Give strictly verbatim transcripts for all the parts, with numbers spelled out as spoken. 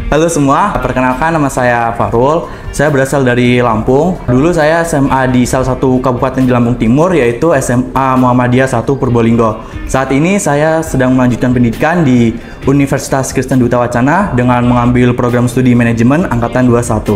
Halo semua, perkenalkan nama saya Fahrul. Saya berasal dari Lampung. Dulu saya S M A di salah satu kabupaten di Lampung Timur, yaitu S M A Muhammadiyah satu Purbolinggo. Saat ini saya sedang melanjutkan pendidikan di Universitas Kristen Duta Wacana dengan mengambil program studi manajemen angkatan dua puluh satu.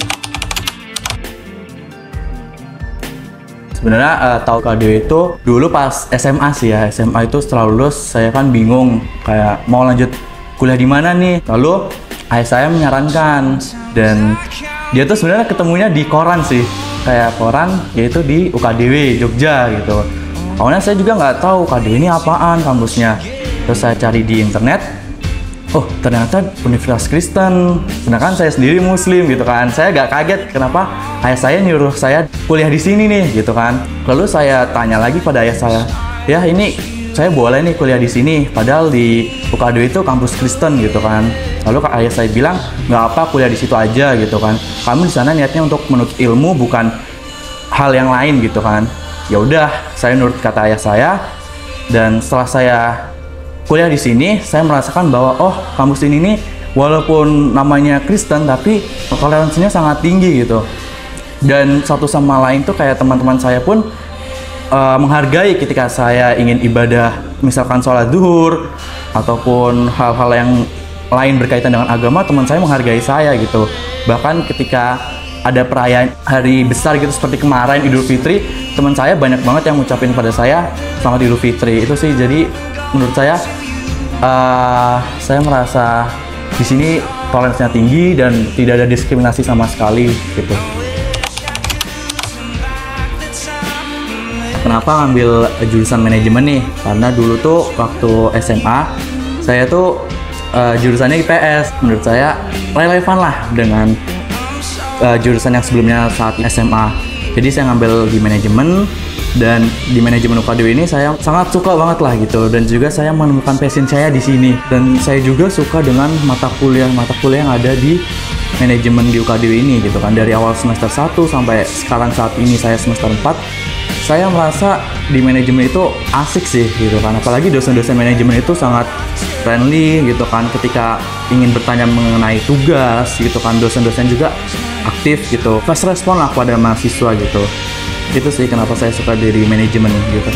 Sebenarnya uh, tahu K D W itu dulu pas S M A sih ya. S M A itu setelah lulus saya kan bingung kayak mau lanjut kuliah di mana nih. Lalu ayah saya menyarankan, dan dia tuh sebenarnya ketemunya di koran sih, kayak koran yaitu di U K D W Jogja gitu. Awalnya saya juga nggak tahu K D W ini apaan kampusnya. Terus saya cari di internet, oh ternyata Universitas Kristen, sedangkan saya sendiri Muslim gitu kan. Saya agak kaget kenapa ayah saya nyuruh saya kuliah di sini nih gitu kan. Lalu saya tanya lagi pada ayah saya, ya ini saya boleh nih kuliah di sini, padahal di U K D W itu kampus Kristen gitu kan. Lalu ayah saya bilang, nggak apa kuliah di situ aja gitu kan. Kamu di sana niatnya untuk menuntut ilmu bukan hal yang lain gitu kan. Ya udah, saya nurut kata ayah saya. Dan setelah saya kuliah di sini, saya merasakan bahwa oh kampus ini nih walaupun namanya Kristen tapi toleransinya sangat tinggi gitu. Dan satu sama lain tuh kayak teman-teman saya pun uh, menghargai ketika saya ingin ibadah, misalkan sholat zuhur ataupun hal-hal yang lain berkaitan dengan agama, teman saya menghargai saya gitu. Bahkan ketika ada perayaan hari besar gitu seperti kemarin Idul Fitri, teman saya banyak banget yang ngucapin pada saya selamat Idul Fitri. Itu sih, jadi menurut saya uh, saya merasa di sini toleransinya tinggi dan tidak ada diskriminasi sama sekali gitu. Kenapa ngambil jurusan manajemen nih? Karena dulu tuh waktu S M A saya tuh uh, jurusannya I P S. Menurut saya relevan lah dengan uh, jurusan yang sebelumnya saat S M A. Jadi saya ngambil di manajemen, dan di manajemen U K D W ini saya sangat suka banget lah gitu. Dan juga saya menemukan passion saya di sini. Dan saya juga suka dengan mata kuliah-mata kuliah yang ada di manajemen di U K D W ini gitu kan. Dari awal semester satu sampai sekarang saat ini saya semester empat. Saya merasa di manajemen itu asik sih gitu kan, apalagi dosen-dosen manajemen itu sangat friendly gitu kan. Ketika ingin bertanya mengenai tugas gitu kan, dosen-dosen juga aktif gitu, fast respon lah pada mahasiswa gitu. Itu sih kenapa saya suka dari manajemen gitu.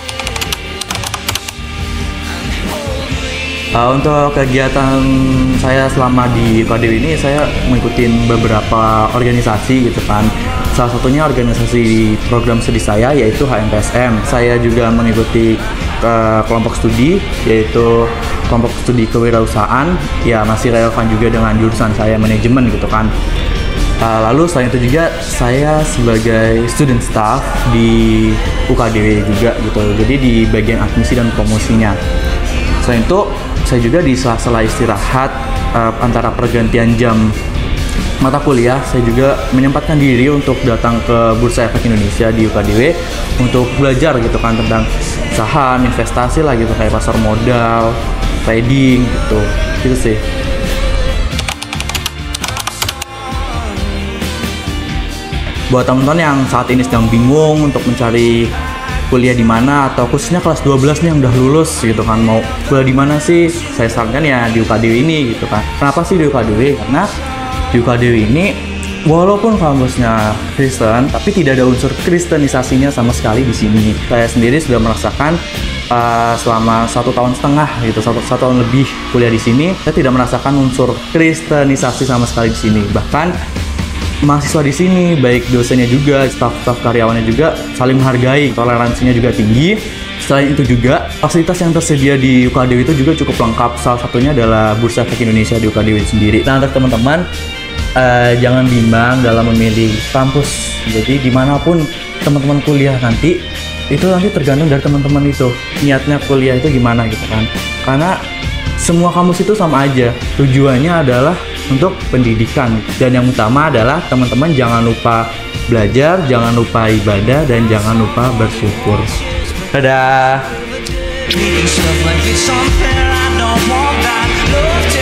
Uh, untuk kegiatan saya selama di U K D W ini, saya mengikuti beberapa organisasi gitu kan. Salah satunya organisasi program studi saya yaitu H M P S M. Saya juga mengikuti uh, kelompok studi yaitu kelompok studi kewirausahaan, ya masih relevan juga dengan jurusan saya manajemen gitu kan. Uh, lalu selain itu juga saya sebagai student staff di U K D W juga gitu. Jadi di bagian admisi dan promosinya. Selain itu saya juga di sela-sela istirahat uh, antara pergantian jam mata kuliah, saya juga menyempatkan diri untuk datang ke Bursa Efek Indonesia di U K D W untuk belajar gitu kan tentang saham, investasi lah gitu, kayak pasar modal, trading gitu. Gitu sih. Buat teman-teman yang saat ini sedang bingung untuk mencari kuliah di mana, atau khususnya kelas dua belas nih yang udah lulus gitu kan, mau kuliah di mana sih? Saya sarankan ya di U K D W ini gitu kan. Kenapa sih di U K D W? Karena di U K D W ini walaupun kampusnya Kristen, tapi tidak ada unsur kristenisasinya sama sekali di sini. Saya sendiri sudah merasakan uh, selama satu tahun setengah gitu, satu, satu tahun lebih kuliah di sini, saya tidak merasakan unsur kristenisasi sama sekali di sini. Bahkan mahasiswa di sini, baik dosennya juga, staf-staf karyawannya juga saling menghargai, toleransinya juga tinggi. Selain itu juga, fasilitas yang tersedia di U K D W itu juga cukup lengkap. Salah satunya adalah Bursa Efek Indonesia di U K D W sendiri. Nah, untuk teman-teman, uh, jangan bimbang dalam memilih kampus. Jadi, dimanapun teman-teman kuliah nanti, itu nanti tergantung dari teman-teman itu. Niatnya kuliah itu gimana gitu kan. Karena semua kampus itu sama aja. Tujuannya adalah untuk pendidikan. Dan yang utama adalah teman-teman jangan lupa belajar, jangan lupa ibadah, dan jangan lupa bersyukur. Dadah.